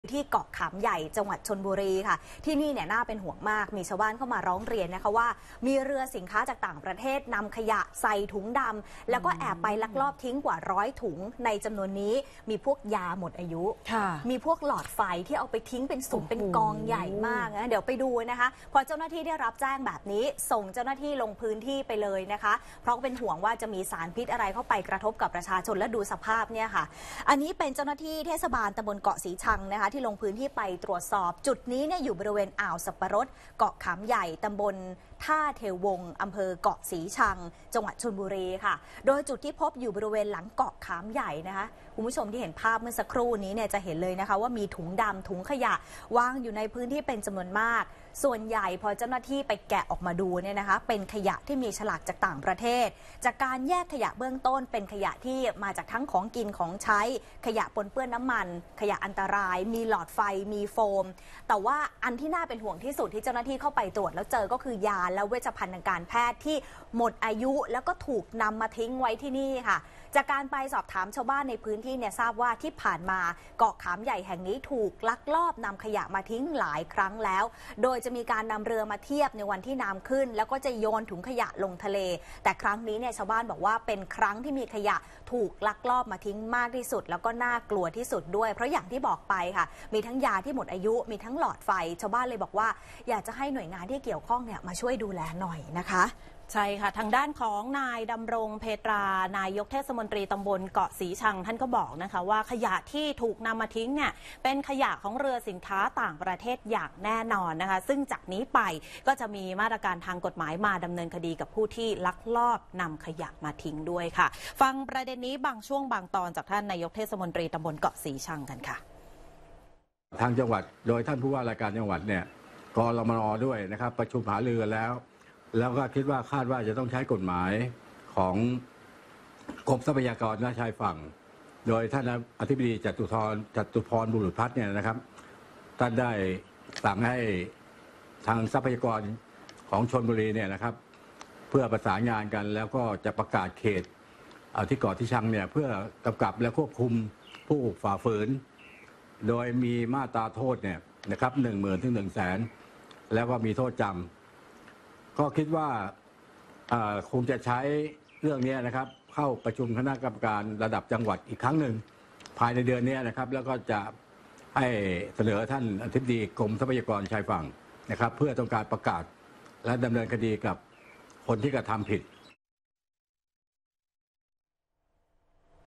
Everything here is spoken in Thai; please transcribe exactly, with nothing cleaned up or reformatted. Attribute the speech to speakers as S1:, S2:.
S1: ที่เกาะขามใหญ่จังหวัดชลบุรีค่ะที่นี่เนี่ยน่าเป็นห่วงมากมีชาวบ้านเข้ามาร้องเรียนนะคะว่ามีเรือสินค้าจากต่างประเทศนำขยะใส่ถุงดำแล้วก็แอบไปลักลอบทิ้งกว่าร้อยถุงในจำนวนนี้มีพวกยาหมดอายุมีพวกหลอดไฟที่เอาไปทิ้งเป็นสุมเป็นกองใหญ่มากนะเดี๋ยวไปดูนะคะพอเจ้าหน้าที่ได้รับแจ้งแบบนี้ส่งเจ้าหน้าที่ลงพื้นที่ไปเลยนะคะเพราะเป็นห่วงว่าจะมีสารพิษอะไรเข้าไปกระทบกับประชาชนและดูสภาพเนี่ยค่ะอันนี้เป็นเจ้าหน้าที่เทศบาลตำบลเกาะสีชังนะคะที่ลงพื้นที่ไปตรวจสอบจุดนี้เนี่ยอยู่บริเวณอ่าวสัปปะรดเกาะขามใหญ่ตำบลท่าเทววงอำเภอเกาะสีชังจังหวัดชลบุรีค่ะโดยจุดที่พบอยู่บริเวณหลังเกาะขามใหญ่นะคะคุณผู้ชมที่เห็นภาพเมื่อสักครู่นี้เนี่ยจะเห็นเลยนะคะว่ามีถุงดำถุงขยะวางอยู่ในพื้นที่เป็นจำนวนมากส่วนใหญ่พอเจ้าหน้าที่ไปแกะออกมาดูเนี่ยนะคะเป็นขยะที่มีฉลากจากต่างประเทศจากการแยกขยะเบื้องต้นเป็นขยะที่มาจากทั้งของกินของใช้ขยะปนเปื้อนน้ำมันขยะอันตรายมีหลอดไฟมีโฟมแต่ว่าอันที่น่าเป็นห่วงที่สุดที่เจ้าหน้าที่เข้าไปตรวจแล้วเจอก็คือยาและเวชภัณฑ์ทางการแพทย์ที่หมดอายุแล้วก็ถูกนำมาทิ้งไว้ที่นี่ค่ะจากการไปสอบถามชาวบ้านในพื้นที่เนี่ยทราบว่าที่ผ่านมาเกาะขามใหญ่แห่งนี้ถูกลักลอบนำขยะมาทิ้งหลายครั้งแล้วโดยจะมีการนำเรือมาเทียบในวันที่น้ำขึ้นแล้วก็จะโยนถุงขยะลงทะเลแต่ครั้งนี้เนี่ยชาวบ้านบอกว่าเป็นครั้งที่มีขยะถูกลักลอบมาทิ้งมากที่สุดแล้วก็น่ากลัวที่สุดด้วยเพราะอย่างที่บอกไปค่ะมีทั้งยาที่หมดอายุมีทั้งหลอดไฟชาวบ้านเลยบอกว่าอยากจะให้หน่วยงานที่เกี่ยวข้องเนี่ยมาช่วยดูแลหน่อยนะคะ
S2: ใช่ค่ะทางด้านของนายดำรงเพตรานายกเทศมนตรีตำบลเกาะสีชังท่านก็บอกนะคะว่าขยะที่ถูกนำมาทิ้งเนี่ยเป็นขยะของเรือสินค้าต่างประเทศอย่างแน่นอนนะคะซึ่งจากนี้ไปก็จะมีมาตรการทางกฎหมายมาดำเนินคดีกับผู้ที่ลักลอบนำขยะมาทิ้งด้วยค่ะฟังประเด็นนี้บางช่วงบางตอนจากท่านนายกเทศมนตรีตำบลเกาะสีชังกันค่ะ
S3: ทางจังหวัดโดยท่านผู้ว่าราชการจังหวัดเนี่ยกรมน.ด้วยนะครับประชุมหารือแล้วแล้วก็คิดว่าคาดว่าจะต้องใช้กฎหมายของกรมทรัพยากรน้ำชายฝั่งโดยท่านอธิบดีจตุพรจตุพรบุรุษพัฒน์เนี่ยนะครับท่านได้สั่งให้ทางทรัพยากรของชลบุรีเนี่ยนะครับเพื่อประสานงานกันแล้วก็จะประกาศเขตที่เกาะที่ชังเนี่ยเพื่อกำกับและควบคุมผู้ฝ่าฝืนโดยมีมาตราโทษเนี่ยนะครับหนึ่งหมื่นถึงหนึ่งแสนแล้วก็มีโทษจำก็คิดว่าคงจะใช้เรื่องนี้นะครับเข้าประชุมคณะกรรมการระดับจังหวัดอีกครั้งหนึ่งภายในเดือนนี้นะครับแล้วก็จะให้เสนอท่านอธิบดีกรมทรัพยากรชายฝั่งนะครับเพื่อต้องการประกาศและดำเนินคดีกับคนที่กระทำผิด